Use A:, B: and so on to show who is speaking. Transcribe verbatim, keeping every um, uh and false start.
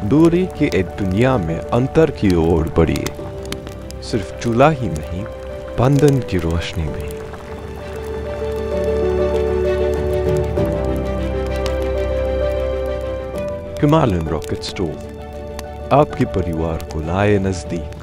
A: दूरी की एक दुनिया में अंतर की ओर बढ़िए, सिर्फ चूल्हा ही नहीं, बंधन की रोशनी भी। Himalayan Rocket Stove आपके परिवार को लाए नजदीक।